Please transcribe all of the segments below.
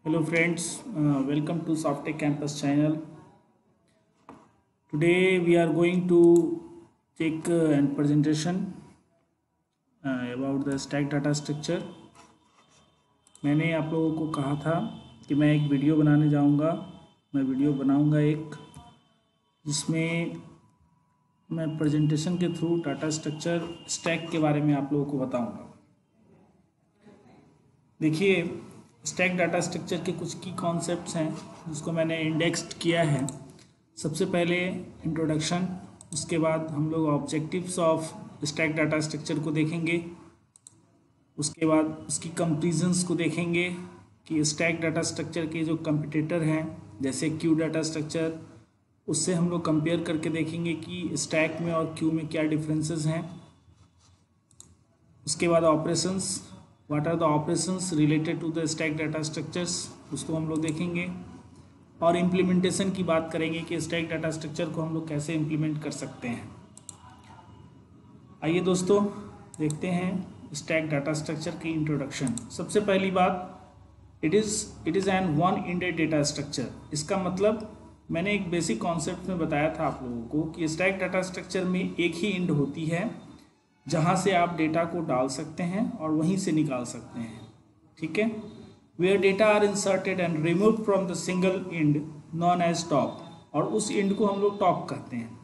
Hello friends, welcome to Softech Campus channel. Today we are going to take an presentation about the stack data structure. मैंने आप लोगों को कहा था कि मैं एक वीडियो बनाने जाऊंगा। मैं वीडियो बनाऊंगा एक जिसमें मैं प्रेजेंटेशन के थ्रू डाटा स्ट्रक्चर स्टैक के बारे में आप लोगों को बताऊंगा। देखिए, स्टैक डाटा स्ट्रक्चर के कुछ की कॉन्सेप्ट्स हैं जिसको मैंने इंडेक्स्ड किया है। सबसे पहले इंट्रोडक्शन, उसके बाद हम लोग objectives of stack data structure को देखेंगे। उसके बाद उसकी कंपैरिजंस को देखेंगे कि स्टैक डाटा स्ट्रक्चर के जो कंपिटिटर हैं जैसे क्यू डाटा स्ट्रक्चर, उससे हम लोग कंपेयर करके देखेंगे कि स्टैक में और क्यू में क्या डिफरेंसेस हैं। उसके बाद operations, what are the operations related to the stack data structures, उसको हम लोग देखेंगे। और इम्प्लीमेंटेशन की बात करेंगे कि स्टैक डाटा स्ट्रक्चर को हम लोग कैसे इम्प्लीमेंट कर सकते हैं। आइए दोस्तों, देखते हैं स्टैक डाटा स्ट्रक्चर की इंट्रोडक्शन। सबसे पहली बात, it is an one ended data structure. इसका मतलब मैंने एक बेसिक कॉन्सेप्ट में बताया था आप लोगों को कि स्टैक डाटा स्ट्रक्चर में एक ही इंड होती है जहाँ से आप डेटा को डाल सकते हैं और वहीं से निकाल सकते हैं। ठीक है, where data are inserted and remove from the single end known as top, और उस इंड को हम लोग टॉप कहते हैं।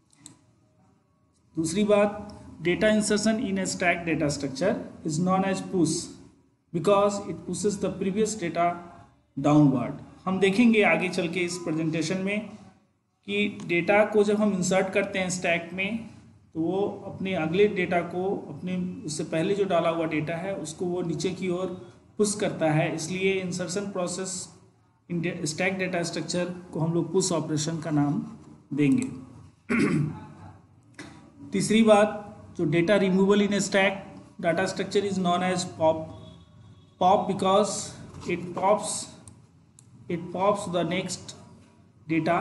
दूसरी बात, data insertion in a stack data structure is known as push because it pushes the previous data downward. हम देखेंगे आगे चल के इस प्रेजेंटेशन में कि डेटा को जब हम इंसर्ट करते हैं स्टैक में तो वो अपने अगले डेटा को, अपने उससे पहले जो डाला हुआ डेटा है उसको वो नीचे की ओर पुश करता है। इसलिए insertion process in stack data structure को हम लोग पुश ऑपरेशन का नाम देंगे। तीसरी बात, जो data removal in a stack data structure is known as pop because it pops the next data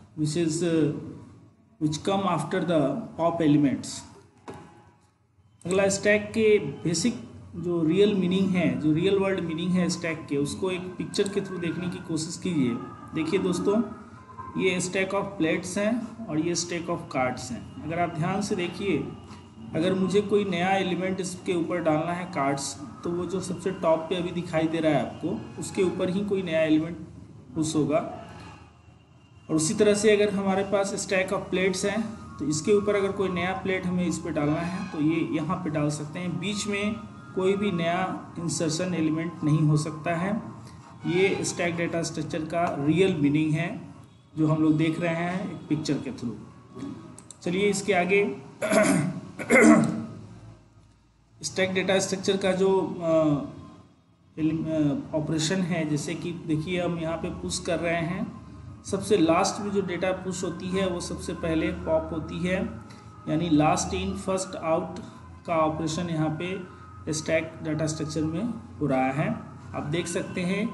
which come after the pop elements। अगला, स्टैक के बेसिक जो रियल मीनिंग है, जो रियल वर्ल्ड मीनिंग है स्टैक के, उसको एक picture के थ्रू देखने की कोशिश कीजिए। देखिए दोस्तों, ये स्टैक ऑफ प्लेट्स हैं और ये स्टैक ऑफ कार्ड्स हैं। अगर आप ध्यान से देखिए, अगर मुझे कोई नया एलिमेंट इसके ऊपर डालना है कार्ड्स, तो वो जो सबसे टॉप पे अभी दिखाई दे रहा है आपको, उसके ऊपर ही कोई नया एलिमेंट पुश होगा। और उसी तरह से अगर हमारे पास स्टैक ऑफ प्लेट्स हैं तो इसके ऊपर अगर कोई नया प्लेट हमें इस पे डालना है तो ये यहाँ पे डाल सकते हैं। बीच में कोई भी नया इंसर्शन एलिमेंट नहीं हो सकता है। ये स्टैक डेटा स्ट्रक्चर का रियल मीनिंग है जो हम लोग देख रहे हैं एक पिक्चर के थ्रू। चलिए इसके आगे स्टैक डेटा स्ट्रक्चर का जो ऑपरेशन है, जैसे कि देखिए हम यहाँ पे पुश कर रहे हैं। सबसे लास्ट में जो डेटा पुश होती है वो सबसे पहले पॉप होती है, यानी लास्ट इन फर्स्ट आउट का ऑपरेशन यहाँ पे स्टैक डाटा स्ट्रक्चर में हो रहा है। आप देख सकते हैं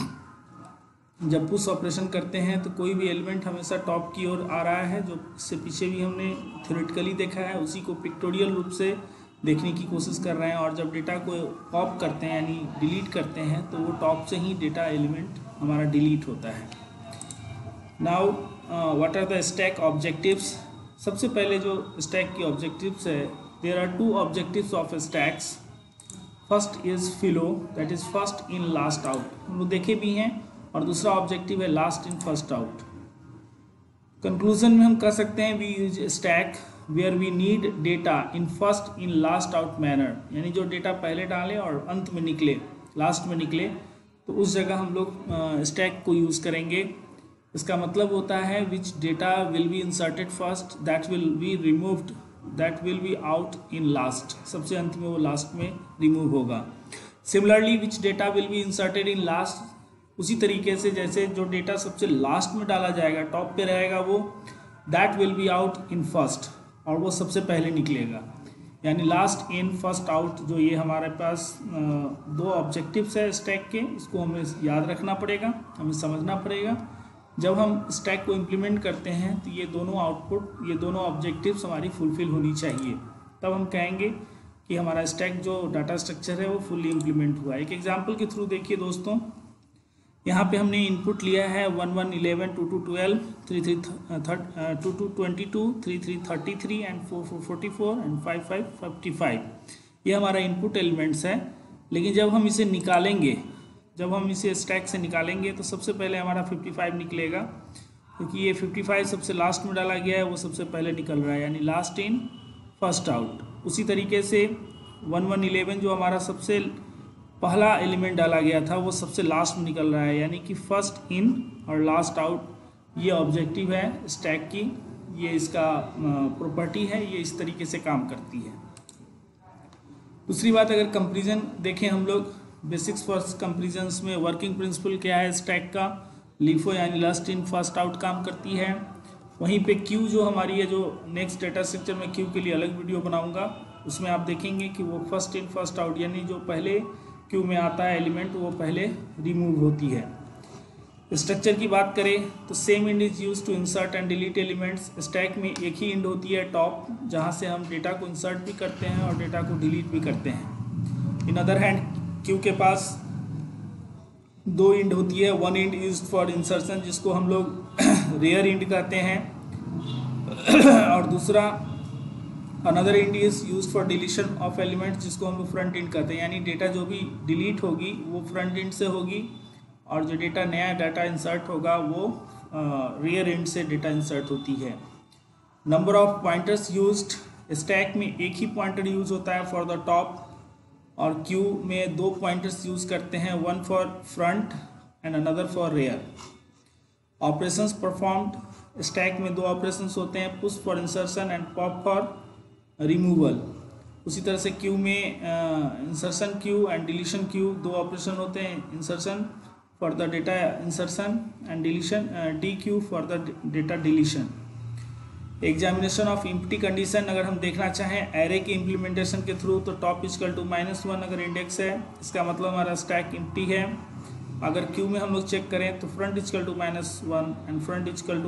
जब पुश ऑपरेशन करते हैं तो कोई भी एलिमेंट हमेशा टॉप की ओर आ रहा है। जो इससे पीछे भी हमने थ्योरेटिकली देखा है, उसी को पिक्टोरियल रूप से देखने की कोशिश कर रहे हैं। और जब डेटा को पॉप करते हैं यानी डिलीट करते हैं तो वो टॉप से ही डेटा एलिमेंट हमारा डिलीट होता है। Now what are the stack objectives. सबसे पहले जो स्टैक की ऑब्जेक्टिव्स है, there are two objectives of stacks. First is FILO, that is first in last out, हम लोग देखे भी हैं। और दूसरा ऑब्जेक्टिव है last in first out. Conclusion में हम कह सकते हैं we use stack where we need data in first in last out manner, यानी जो डेटा पहले डाले और अंत में निकले, लास्ट में निकले, तो उस जगह हम लोग स्टैक को यूज़ करेंगे। इसका मतलब होता है which data will be inserted first, that will be removed, that will be out in last, सबसे अंत में वो लास्ट में रिमूव होगा। Similarly which data will be inserted in last, उसी तरीके से जैसे जो डेटा सबसे लास्ट में डाला जाएगा, टॉप पे रहेगा वो, that will be out in first, और वो सबसे पहले निकलेगा। यानी लास्ट इन फर्स्ट आउट, जो ये हमारे पास दो ऑब्जेक्टिव्स है स्टैक के, इसको हमें याद रखना पड़ेगा, हमें समझना पड़ेगा। जब हम स्टैक को इम्प्लीमेंट करते हैं तो ये दोनों आउटपुट, ये दोनों ऑब्जेक्टिव्स हमारी फुलफिल होनी चाहिए, तब हम कहेंगे कि हमारा स्टैक जो डाटा स्ट्रक्चर है वो फुल्ली इम्प्लीमेंट हुआ है। एक एग्जांपल के थ्रू देखिए दोस्तों, यहाँ पे हमने इनपुट लिया है 1 1 11 2 2 12 3 3 2 2 22 3 3 33 एंड 4 4 44 एंड 5 5 55। ये हमारा इनपुट एलिमेंट्स है। लेकिन जब हम इसे निकालेंगे, जब हम इसे स्टैक से निकालेंगे तो सबसे पहले हमारा 55 निकलेगा, क्योंकि ये 55 सबसे लास्ट में डाला गया है, वो सबसे पहले निकल रहा है, यानी लास्ट इन फर्स्ट आउट। उसी तरीके से 1 1 11 जो हमारा सबसे पहला एलिमेंट डाला गया था वो सबसे लास्ट में निकल रहा है, यानी कि फर्स्ट इन और लास्ट आउट। ये ऑब्जेक्टिव है स्टैक की, ये इसका प्रॉपर्टी है, ये इस तरीके से काम करती है। दूसरी बात, अगर कंपैरिजन देखें हम लोग, बेसिक्स फॉर कंपैरिजन्स में वर्किंग प्रिंसिपल क्या है स्टैक का, लीफो यानी लास्ट इन फर्स्ट आउट काम करती है। वहीं पे क्यू जो हमारी है, जो नेक्स्ट डेटा स्ट्रक्चर में क्यू के लिए अलग वीडियो बनाऊंगा, उसमें आप देखेंगे कि वो फर्स्ट इन फर्स्ट आउट, यानी जो पहले क्यू में आता है एलिमेंट वो पहले रिमूव होती है। स्ट्रक्चर की बात करें तो same end is use to insert and delete elements. Stack में एक ही इंड होती है टॉप, जहाँ से हम डेटा को इंसर्ट भी करते हैं और डेटा को डिलीट भी करते हैं। इन अदर हैंड क्यू के पास दो इंड होती है, one end use for insertion जिसको हम लोग रेयर इंड कहते हैं, और दूसरा another end is use for deletion of elements जिसको हम लोग फ्रंट इंड कहते हैं। यानी डेटा जो भी डिलीट होगी वो फ्रंट इंड से होगी, और जो डेटा नया डाटा इंसर्ट होगा वो रियर इंड से डेटा इंसर्ट होती है। Number of pointers used, stack में एक ही पॉइंटर यूज होता है फॉर द टॉप, और क्यू में दो पॉइंटर्स यूज करते हैं, one for front end another for rear. Operations performed, stack में दो ऑपरेशंस होते हैं, push for insertion and pop for removal. उसी तरह से क्यू में insertion queue and deletion queue दो ऑपरेशन होते हैं, insertion for the data insertion and deletion, dequeue for the data deletion. Examination of empty condition, अगर हम देखना चाहें एरे के इम्प्लीमेंटेशन के थ्रू, तो टॉप इक्वल टू -1 अगर इंडेक्स है, इसका मतलब हमारा स्टैक एम्प्टी है। अगर क्यू में हम लोग चेक करें तो front equal to -1 and front equal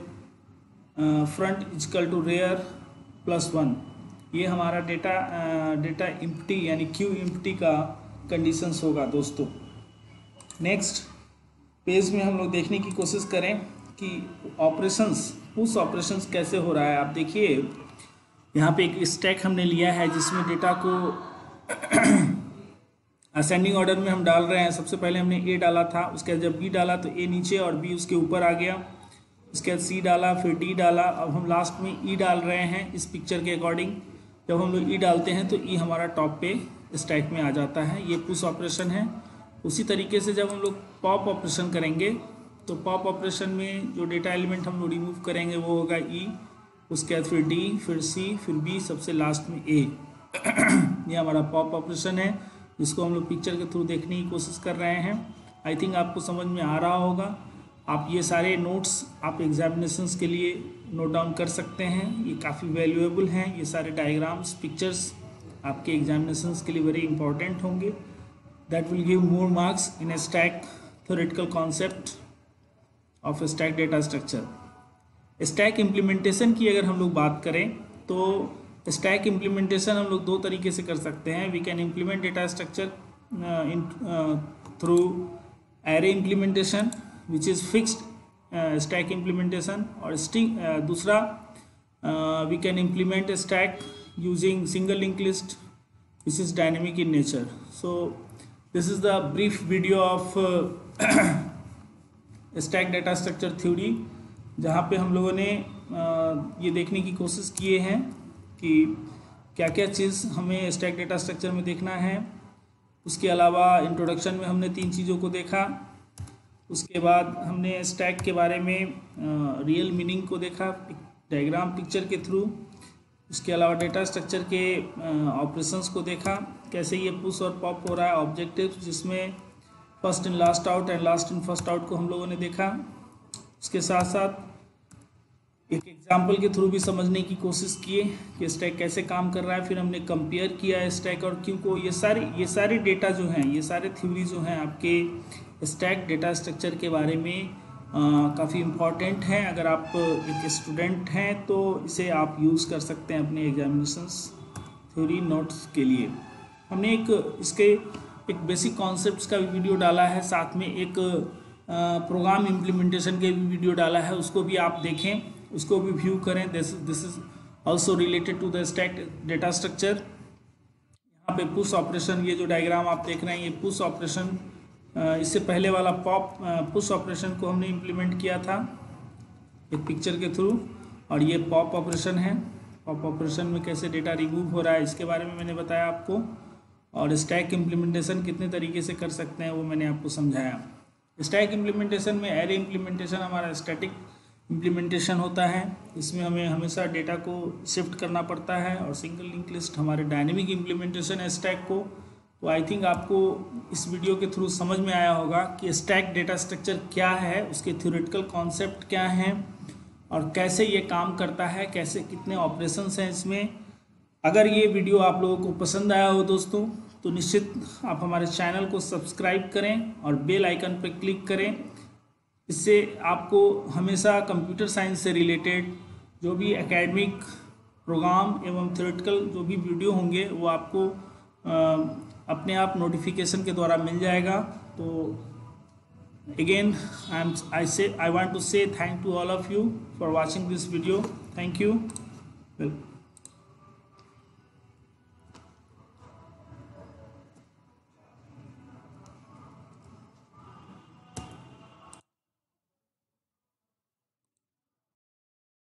to rear +1, ये हमारा डेटा एम्प्टी यानी क्यू एम्प्टी का कंडीशंस होगा दोस्तों। नेक्स्ट पेज में हम लोग देखने की कोशिश करें कि ऑपरेशंस, पुश ऑपरेशंस कैसे हो रहा है। आप देखिए यहाँ पे एक स्टैक हमने लिया है जिसमें डेटा को असेंडिंग ऑर्डर में हम डाल रहे हैं। सबसे पहले हमने ए डाला था, उसके बाद जब बी डाला तो ए नीचे और बी उसके ऊपर आ गया, उसके बाद सी डाला, फिर डी डाला, अब हम लास्ट में ई डाल रहे हैं इस पिक्चर के अकॉर्डिंग। जब हम लोग ई डालते हैं तो ई हमारा टॉप पे स्टैक में आ जाता है, ये पुश ऑपरेशन है। उसी तरीके से जब हम लोग पॉप ऑपरेशन करेंगे तो पॉप ऑपरेशन में जो डेटा एलिमेंट हम लोग रिमूव करेंगे वो होगा ई, उसके बाद फिर डी, फिर सी, फिर बी, सबसे लास्ट में ए। ये हमारा पॉप ऑपरेशन है जिसको हम लोग पिक्चर के थ्रू देखने की कोशिश कर रहे हैं। आई थिंक आपको समझ में आ रहा होगा। आप ये सारे नोट्स आप एग्जामिनेशंस के लिए नोट डाउन कर सकते हैं, ये काफ़ी वैल्यूएबल हैं। ये सारे डायग्राम्स, पिक्चर्स आपके एग्जामिनेशंस के लिए वेरी इंपॉर्टेंट होंगे। That will give more marks in a stack theoretical concept of stack data structure. Stack implementation की अगर हम लोग बात करें तो स्टैक इम्प्लीमेंटेशन हम लोग दो तरीके से कर सकते हैं। We can implement data structure through array implementation which is fixed stack implementation, और दूसरा we can implement stack using single link list which is dynamic in nature. So this is the brief video of stack data structure theory, जहाँ पे हम लोगों ने ये देखने की कोशिश किए हैं कि क्या क्या चीज़ हमें स्टैक डेटा स्ट्रक्चर में देखना है। उसके अलावा इंट्रोडक्शन में हमने 3 चीज़ों को देखा। उसके बाद हमने स्टैक के बारे में रियल मीनिंग को देखा डायग्राम पिक्चर के थ्रू। उसके अलावा डेटा स्ट्रक्चर के ऑपरेशंस को देखा, कैसे ये पुश और पॉप हो रहा है, ऑब्जेक्टिव जिसमें first in last out and last in first out को हम लोगों ने देखा। उसके साथ साथ एक एग्जांपल के थ्रू भी समझने की कोशिश किए कि स्टैक कैसे काम कर रहा है। फिर हमने कंपेयर किया स्टैक और क्यू को। ये सारे डेटा जो हैं, ये सारे थ्योरी जो हैं आपके स्टैक डेटा स्ट्रक्चर के बारे में काफ़ी इम्पॉर्टेंट हैं। अगर आप एक स्टूडेंट हैं तो इसे आप यूज़ कर सकते हैं अपने एग्जामिनेशंस थ्योरी नोट्स के लिए। हमने इसके एक बेसिक कॉन्सेप्ट्स का वीडियो डाला है, साथ में एक प्रोग्राम इम्प्लीमेंटेशन के भी वीडियो डाला है, उसको भी आप देखें, उसको भी व्यू करें। This is also related to the stack data structure. यहाँ पे पुश ऑपरेशन, ये जो डायग्राम आप देख रहे हैं, ये पुश ऑपरेशन, इससे पहले वाला पुश ऑपरेशन को हमने इम्प्लीमेंट किया था एक पिक्चर के थ्रू, और ये पॉप ऑपरेशन है। पॉप ऑपरेशन में कैसे डेटा रिमूव हो रहा है इसके बारे में मैंने बताया आपको, और स्टैक इम्प्लीमेंटेशन कितने तरीके से कर सकते हैं वो मैंने आपको समझाया। स्टैक इम्प्लीमेंटेशन में एरे इम्प्लीमेंटेशन हमारा स्टैटिक इम्प्लीमेंटेशन होता है, इसमें हमें हमेशा डेटा को शिफ्ट करना पड़ता है, और सिंगल लिंक लिस्ट हमारे डायनेमिक इम्प्लीमेंटेशन है स्टैक को। तो आई थिंक आपको इस वीडियो के थ्रू समझ में आया होगा कि स्टैक डेटा स्ट्रक्चर क्या है, उसके थ्योरेटिकल कॉन्सेप्ट क्या हैं, और कैसे ये काम करता है, कैसे कितने ऑपरेशंस हैं इसमें। अगर ये वीडियो आप लोगों को पसंद आया हो दोस्तों, तो निश्चित आप हमारे चैनल को सब्सक्राइब करें और बेल आइकन पर क्लिक करें। इससे आपको हमेशा कंप्यूटर साइंस से रिलेटेड जो भी एकेडमिक प्रोग्राम एवं थ्योरेटिकल जो भी वीडियो होंगे वो आपको अपने आप नोटिफिकेशन के द्वारा मिल जाएगा। तो again I want to say thank to all of you for watching this video. Thank you. Well,